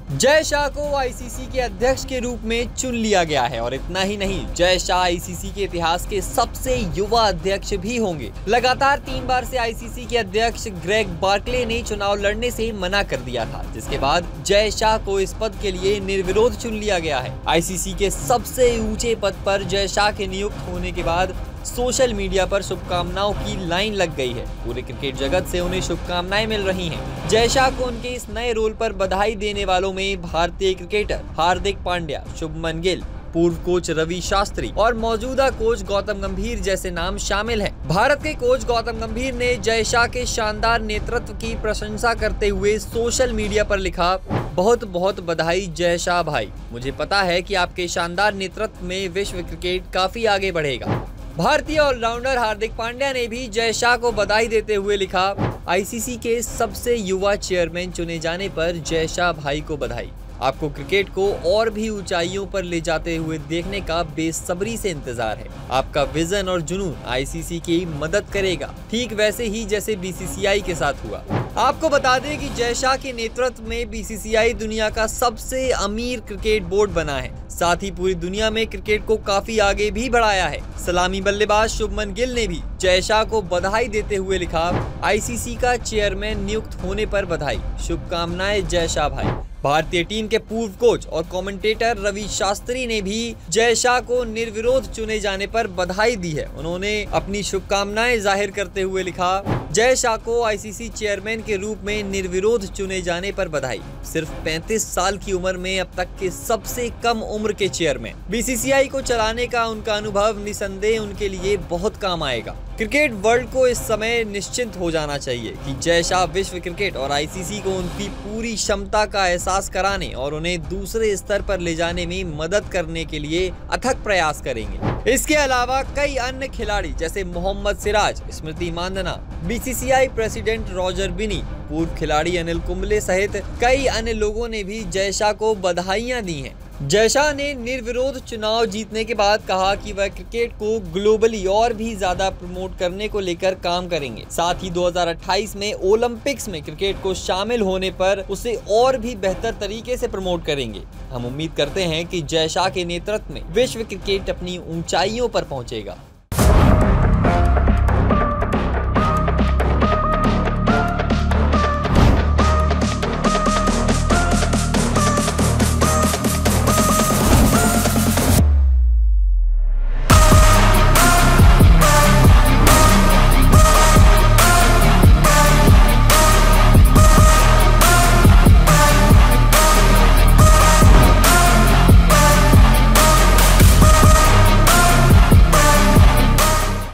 जय शाह को आईसीसी के अध्यक्ष के रूप में चुन लिया गया है और इतना ही नहीं, जय शाह आईसीसी के इतिहास के सबसे युवा अध्यक्ष भी होंगे। लगातार 3 बार से आईसीसी के अध्यक्ष ग्रेग बार्कले ने चुनाव लड़ने से मना कर दिया था, जिसके बाद जय शाह को इस पद के लिए निर्विरोध चुन लिया गया है। आईसीसी के सबसे ऊंचे पद पर जय शाह के नियुक्त होने के बाद सोशल मीडिया पर शुभकामनाओं की लाइन लग गई है। पूरे क्रिकेट जगत से उन्हें शुभकामनाएं मिल रही हैं। जय शाह को उनके इस नए रोल पर बधाई देने वालों में भारतीय क्रिकेटर हार्दिक पांड्या, शुभमन गिल, पूर्व कोच रवि शास्त्री और मौजूदा कोच गौतम गंभीर जैसे नाम शामिल हैं। भारत के कोच गौतम गंभीर ने जय शाह के शानदार नेतृत्व की प्रशंसा करते हुए सोशल मीडिया पर लिखा, बहुत बहुत बधाई जय शाह भाई, मुझे पता है कि आपके शानदार नेतृत्व में विश्व क्रिकेट काफी आगे बढ़ेगा। भारतीय ऑलराउंडर हार्दिक पांड्या ने भी जय शाह को बधाई देते हुए लिखा, आईसीसी के सबसे युवा चेयरमैन चुने जाने पर जय शाह भाई को बधाई। आपको क्रिकेट को और भी ऊंचाइयों पर ले जाते हुए देखने का बेसब्री से इंतजार है। आपका विजन और जुनून आईसीसी की मदद करेगा, ठीक वैसे ही जैसे बीसीसीआई के साथ हुआ। आपको बता दें कि जय शाह के नेतृत्व में बीसीसीआई दुनिया का सबसे अमीर क्रिकेट बोर्ड बना है, साथ ही पूरी दुनिया में क्रिकेट को काफी आगे भी बढ़ाया है। सलामी बल्लेबाज शुभमन गिल ने भी जय शाह को बधाई देते हुए लिखा, आईसीसी का चेयरमैन नियुक्त होने पर बधाई, शुभकामनाएं जय शाह भाई। भारतीय टीम के पूर्व कोच और कमेंटेटर रवि शास्त्री ने भी जय शाह को निर्विरोध चुने जाने पर बधाई दी है। उन्होंने अपनी शुभकामनाएं जाहिर करते हुए लिखा, जय शाह को आईसीसी चेयरमैन के रूप में निर्विरोध चुने जाने पर बधाई। सिर्फ 35 साल की उम्र में अब तक के सबसे कम उम्र के चेयरमैन। बीसीसीआई को चलाने का उनका अनुभव निसंदेह उनके लिए बहुत काम आएगा। क्रिकेट वर्ल्ड को इस समय निश्चिंत हो जाना चाहिए कि जय शाह विश्व क्रिकेट और आईसीसी को उनकी पूरी क्षमता का एहसास कराने और उन्हें दूसरे स्तर पर ले जाने में मदद करने के लिए अथक प्रयास करेंगे। इसके अलावा कई अन्य खिलाड़ी जैसे मोहम्मद सिराज, स्मृति मांधाना, बीसीसीआई प्रेसिडेंट रॉजर बिनी, पूर्व खिलाड़ी अनिल कुंबले सहित कई अन्य लोगों ने भी जय शाह को बधाइयां दी हैं। जय शाह ने निर्विरोध चुनाव जीतने के बाद कहा कि वह क्रिकेट को ग्लोबली और भी ज्यादा प्रमोट करने को लेकर काम करेंगे। साथ ही 2028 में ओलंपिक्स में क्रिकेट को शामिल होने पर उसे और भी बेहतर तरीके से प्रमोट करेंगे। हम उम्मीद करते हैं कि जय शाह के नेतृत्व में विश्व क्रिकेट अपनी ऊंचाइयों पर पहुंचेगा।